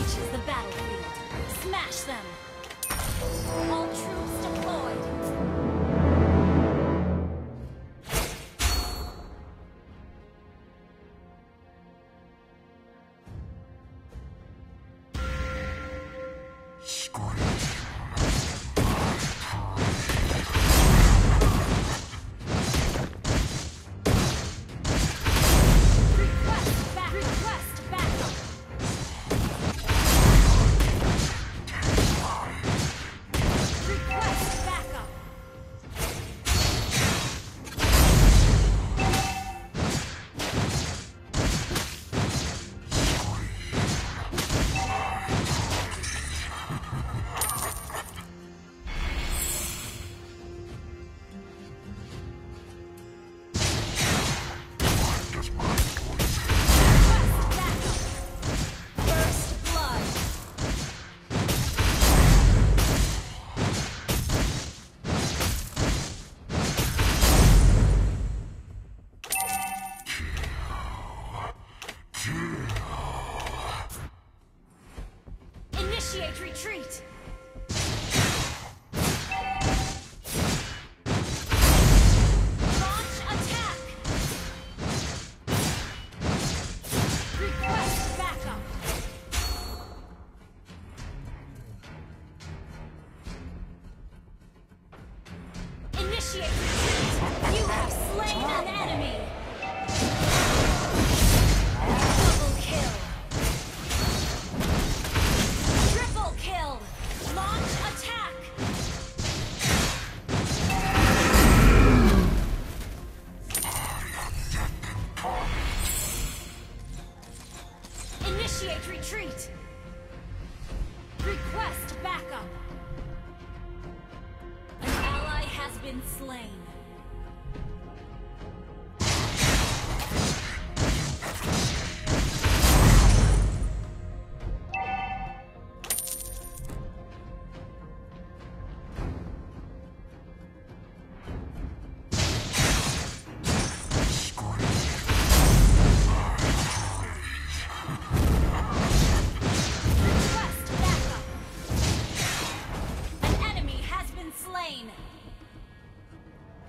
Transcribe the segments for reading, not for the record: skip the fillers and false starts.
reaches the battlefield. Smash them! All troops deployed. Initiate retreat! Launch attack! Request backup! Initiate retreat! You have slain an enemy! Double kill! Triple kill! Launch attack! Initiate retreat! Request backup! An ally has been slain. Request backup! An enemy has been slain.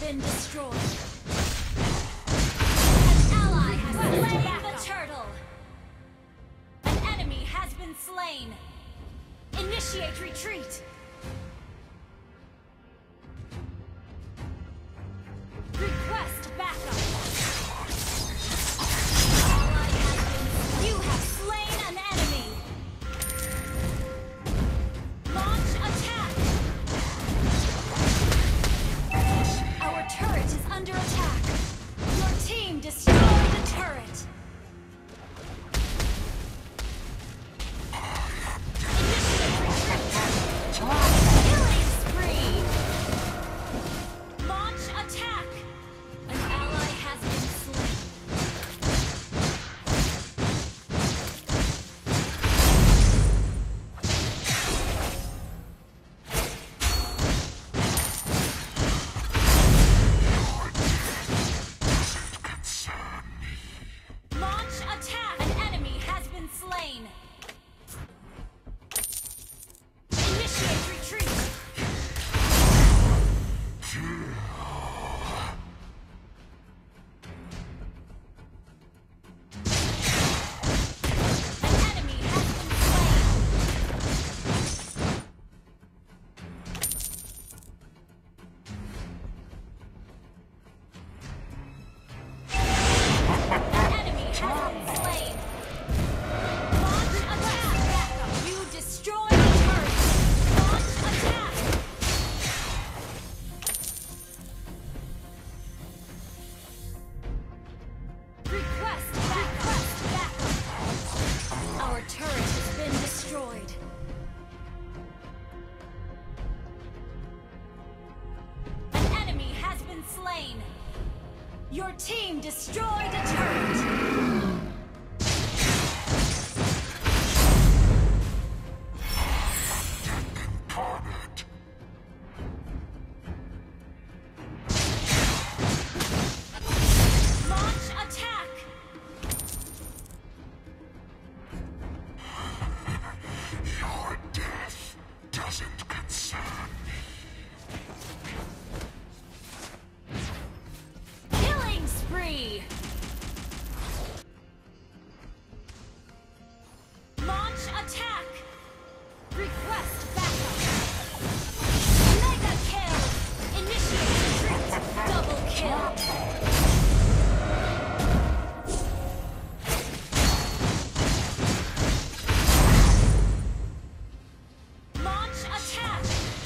been destroyed. An ally has slain the turtle. An enemy has been slain. Initiate retreat. Request backup. Ally has been. You have slain an enemy. Launch attack. Our turret is under attack. Your team destroyed the turret. Initiate retreat. Killing spree. Launch attack. An ally has been slain. Launch attack. An enemy has been slain. Initiate retreat. An enemy has been slain. An enemy has been slain. Launch attack. You destroyed the turret. Launch attack. Request backup. Our turret has been destroyed. An enemy has been slain. Your team destroyed a turret. Launch attack. Your death doesn't concern me. Killing spree. Launch attack. Request backup. Mega kill. Initiate retreat. Double kill. Launch attack.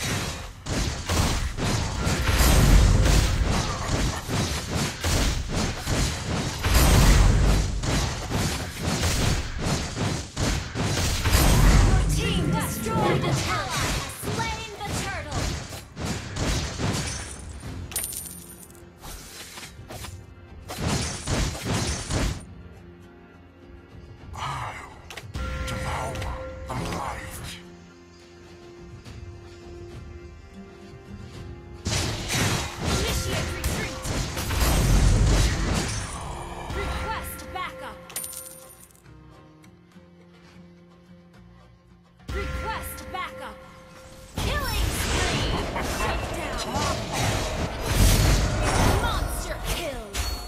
Your team destroyed an ally. Has slain the turtle. I'll devour the light. Initiate retreat. Request backup. Request backup. Killing spree. Shut down. Monster kill.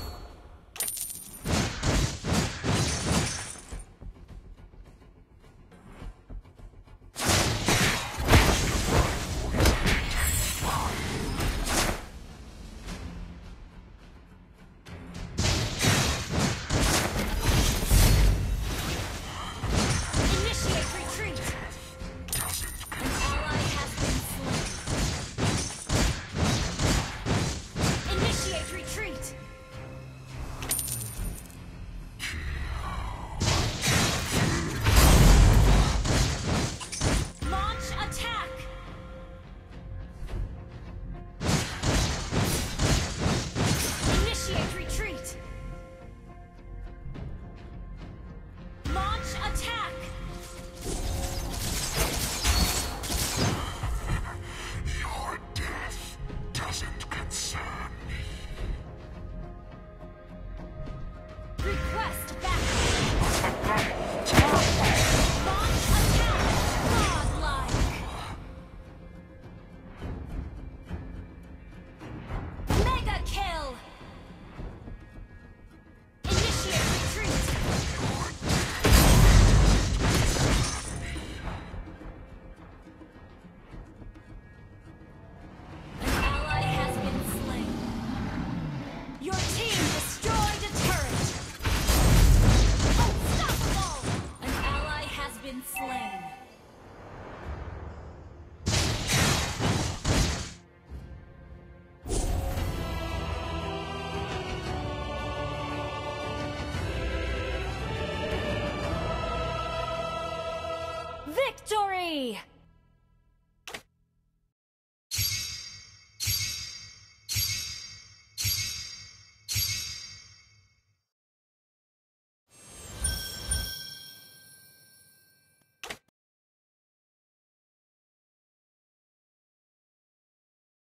Initiate retreat. An ally has been slain. Initiate retreat. Launch attack. Initiate retreat. Launch attack. Your death doesn't concern me. Request backup. Launch attack. Godlike. Mega Victory!